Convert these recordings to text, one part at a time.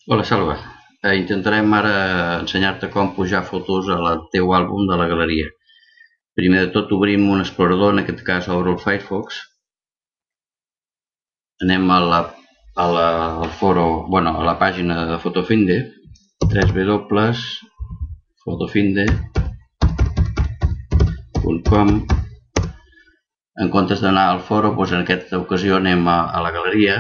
Hola, Salva. Intentarem ara ensenyar-te com pujar fotos al teu àlbum de la galeria. Primer de tot obrim un explorador, en aquest cas obro el Firefox. Anem al foro, a la pàgina de Photofinder, www.photofinder.com. En comptes d'anar al foro, en aquesta ocasió anem a la galeria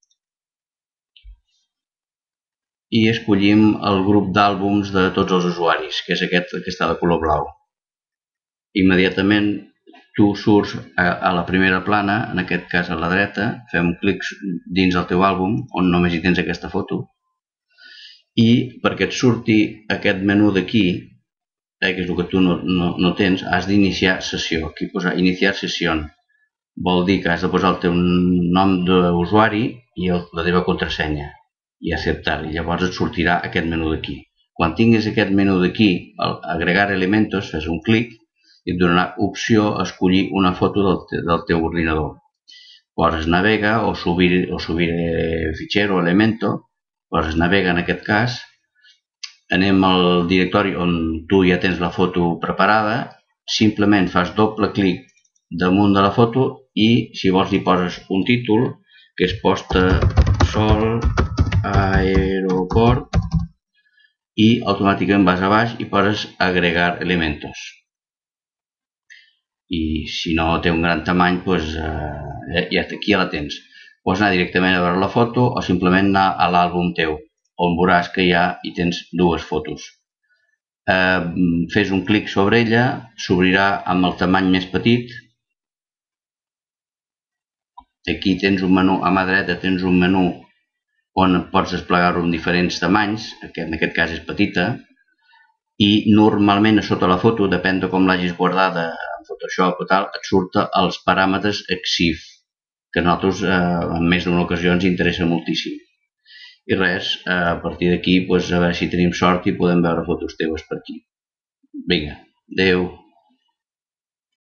i escollim el grup d'àlbums de tots els usuaris, que és aquest que està de color blau. Immediatament tu surts a la primera plana, en aquest cas a la dreta, fem un clic dins el teu àlbum, on només hi tens aquesta foto, i perquè et surti aquest menú d'aquí, que és el que tu no tens, has d'iniciar sessió. Aquí posa iniciar sessió. Vol dir que has de posar el teu nom d'usuari i la teva contrasenya i acceptar, i llavors et sortirà aquest menú d'aquí. Quan tinguis aquest menú d'aquí, agregar elementos, fes un clic i et donarà opció a escollir una foto del teu ordinador. Poses navega o subir fitxer o elemento, poses navega en aquest cas, anem al directori on tu ja tens la foto preparada, simplement fas doble clic damunt de la foto i si vols li poses un títol que és posta sol aeroport i automàticament vas a baix i poses agregar elementos. I si no té un gran tamany, ja aquí ja la tens. Pots anar directament a veure la foto o simplement anar a l'àlbum teu, on veuràs que ja hi tens dues fotos. Fes un clic sobre ella, s'obrirà amb el tamany més petit. Aquí tens un menú, a mà dreta tens un menú on pots desplegar-ho en diferents tamanys, en aquest cas és petita, i normalment a sota la foto, depèn de com l'hagis guardada en Photoshop o tal, et surten els paràmetres EXIF, que a nosaltres en més d'una ocasió ens interessa moltíssim. I res, a partir d'aquí a veure si tenim sort i podem veure fotos teves per aquí. Vinga, adeu.